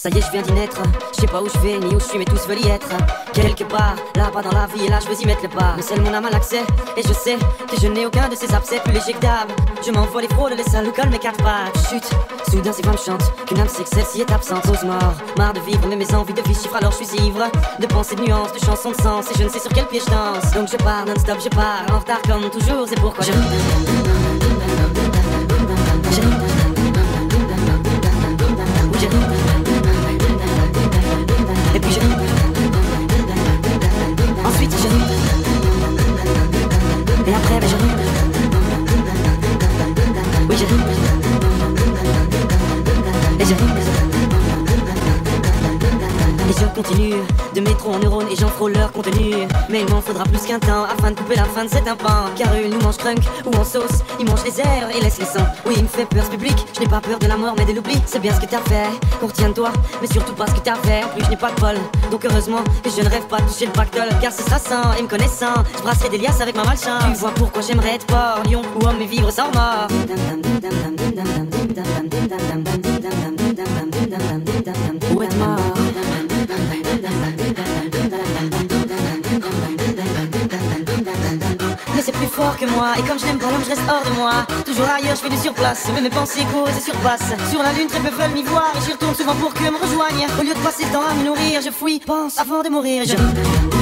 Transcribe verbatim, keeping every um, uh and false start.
Ça y est, je viens d'y naître. Je sais pas où je vais, ni où je suis, mais tous veulent y être. Quelque part, là-bas dans la vie, et là je veux y mettre le pas. Mais seul mon âme a l'accès, et je sais que je n'ai aucun de ces abcès plus léger que d'hab. Je m'envole les fraudes, les salles, colle mes quatre pattes. Chut, soudain ces femmes chantent qu'une âme c'est que celle-ci est absente. Ose mort, marre de vivre, mais mes envies de vie chiffrent, alors je suis ivre de pensées, de nuances, de chansons, de sens, et je ne sais sur quel pied je danse. Donc je pars non-stop, je pars en retard comme toujours, c'est pourquoi je... Et puis je... Ensuite je... Et après ben je... Oui je... Et je... Et je continue de métro en neurones et j'en frôle leur contenu. Mais il m'en faudra plus qu'un temps afin de couper la fin de cet impan. Car eux ils nous mangent crunk ou en sauce, ils mangent les airs et laissent les sangs. Oui il me fait peur ce public, je n'ai pas peur de la mort mais de l'oubli. C'est bien ce que t'as fait, qu'on retienne toi, mais surtout pas ce que t'as fait. En plus je n'ai pas de bol, donc heureusement que je ne rêve pas de toucher le pactole. Car ce sera sans, et me connaissant, je brasserai des liasses avec ma malchance. Tu vois pourquoi j'aimerais être porc, lion ou homme et vivre sans mort. Ou être mort. Mais c'est plus fort que moi, et comme je n'aime pas l'homme je reste hors de moi. Toujours ailleurs je fais du surplace, mais mes pensées causent et surpassent. Sur la lune très peu veulent m'y voir, et j'y retourne souvent pour qu'eux me rejoignent. Au lieu de passer le temps à me nourrir, je fouille, pense avant de mourir, je...